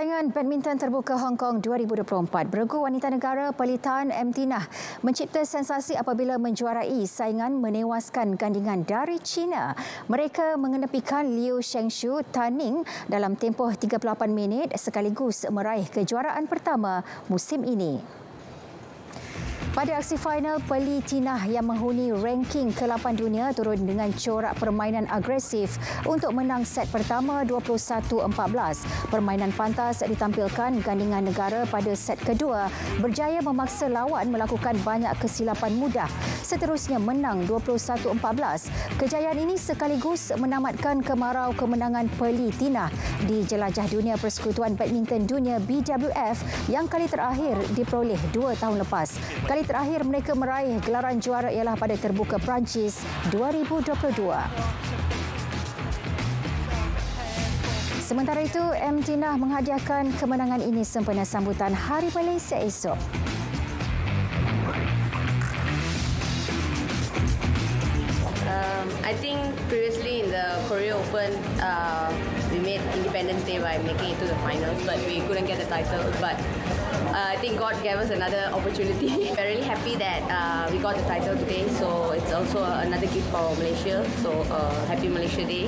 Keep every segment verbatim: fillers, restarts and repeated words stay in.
Persaingan badminton terbuka Hong Kong dua ribu dua puluh empat, beregu wanita negara Pelitahan Emtinah mencipta sensasi apabila menjuarai saingan menewaskan gandingan dari China. Mereka mengenepikan Liu Shengshu Tan Ning dalam tempoh tiga puluh lapan minit sekaligus meraih kejuaraan pertama musim ini. Pada aksi final, Pelitahan yang menghuni ranking ke lapan dunia turun dengan corak permainan agresif untuk menang set pertama dua puluh satu empat belas. Permainan pantas ditampilkan gandingan negara pada set kedua berjaya memaksa lawan melakukan banyak kesilapan mudah. Seterusnya menang dua puluh satu empat belas. Kejayaan ini sekaligus menamatkan kemarau kemenangan Pelitahan di jelajah dunia Persekutuan Badminton Dunia B W F yang kali terakhir diperoleh dua tahun lepas. Kali terakhir mereka meraih gelaran juara ialah pada Terbuka Perancis dua ribu dua puluh dua. Sementara itu, Emtinah menghadiahkan kemenangan ini sempena sambutan Hari Malaysia esok. Um, I think previously in the Korea Open, uh, we made Independence Day by making it to the finals, but we couldn't get the title. But uh, I think God gave us another opportunity. We're really happy that uh, we got the title today, so it's also another gift for Malaysia. So uh, happy Malaysia Day.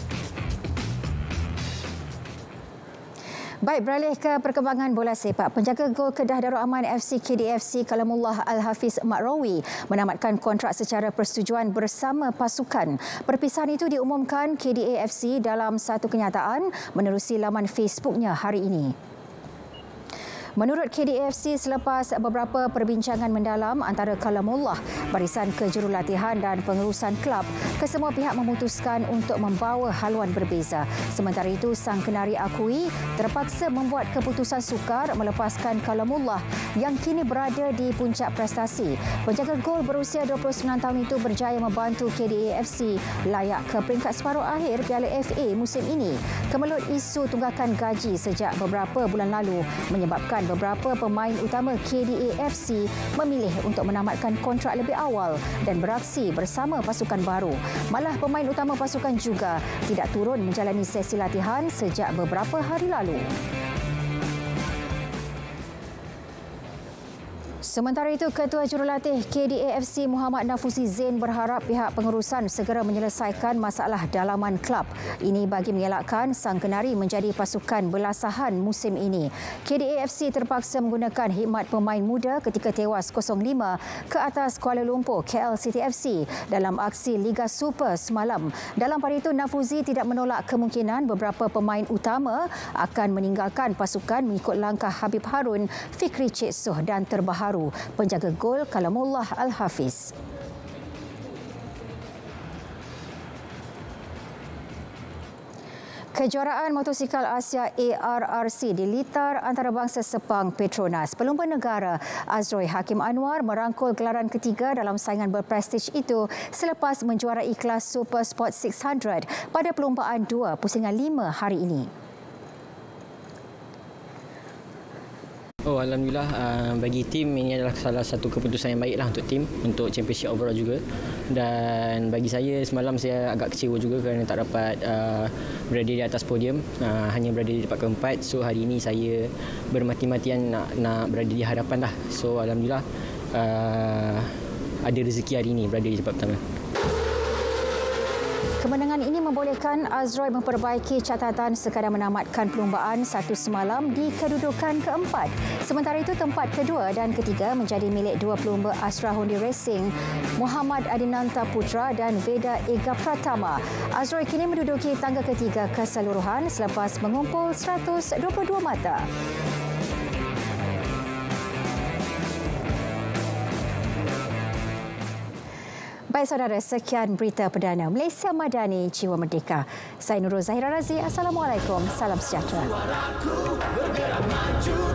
Baik, beralih ke perkembangan bola sepak. Penjaga gol Kedah Darul Aman F C K D F C Kalamullah Al-Hafiz Makrawi menamatkan kontrak secara persetujuan bersama pasukan. Perpisahan itu diumumkan K D A F C dalam satu kenyataan menerusi laman Facebooknya hari ini. Menurut K D A F C, selepas beberapa perbincangan mendalam antara Kalamullah, barisan kejurulatihan dan pengurusan kelab, kesemua pihak memutuskan untuk membawa haluan berbeza. Sementara itu, sang kenari akui terpaksa membuat keputusan sukar melepaskan Kalamullah yang kini berada di puncak prestasi. Penjaga gol berusia dua puluh sembilan tahun itu berjaya membantu K D A F C layak ke peringkat separuh akhir Piala F A musim ini. Kemelut isu tunggakan gaji sejak beberapa bulan lalu menyebabkan beberapa pemain utama K D A F C memilih untuk menamatkan kontrak lebih awal dan beraksi bersama pasukan baru. Malah pemain utama pasukan juga tidak turun menjalani sesi latihan sejak beberapa hari lalu. Sementara itu, Ketua Jurulatih K D A F C Muhammad Nafuzi Zain berharap pihak pengurusan segera menyelesaikan masalah dalaman kelab. Ini bagi mengelakkan sang kenari menjadi pasukan belasahan musim ini. K D A F C terpaksa menggunakan khidmat pemain muda ketika tewas kosong lima ke atas Kuala Lumpur K L City F C dalam aksi Liga Super semalam. Dalam pada itu, Nafuzi tidak menolak kemungkinan beberapa pemain utama akan meninggalkan pasukan mengikut langkah Habib Harun, Fikri Cik Soh dan terbaharu penjaga gol Kalamullah Al-Hafiz. Kejuaraan Motosikal Asia A R R C dilitar antarabangsa Sepang Petronas. Pelumba negara Azroy Hakim Anwar merangkul gelaran ketiga dalam saingan berprestij itu selepas menjuarai kelas Super Sport enam ratus pada perlumbaan dua pusingan lima hari ini. Oh, Alhamdulillah, uh, bagi tim ini adalah salah satu keputusan yang baiklah untuk tim, untuk championship overall juga. Dan bagi saya, semalam saya agak kecewa juga kerana tak dapat uh, berada di atas podium, uh, hanya berada di tempat keempat. So hari ini saya bermati-matian nak, nak berada di hadapan lah. So Alhamdulillah, uh, ada rezeki hari ini berada di tempat pertama. Kemenangan ini membolehkan Azroy memperbaiki catatan sekadar menamatkan perlumbaan satu semalam di kedudukan keempat. Sementara itu, tempat kedua dan ketiga menjadi milik dua pelumba Astra Hondi Racing, Muhammad Adinanta Putra dan Veda Ega Pratama. Azroy kini menduduki tangga ketiga keseluruhan selepas mengumpul seratus dua puluh dua mata. Baik saudara, sekian berita perdana Malaysia Madani Jiwa Merdeka. Saya Nurul Zahira Razi. Assalamualaikum. Salam sejahtera.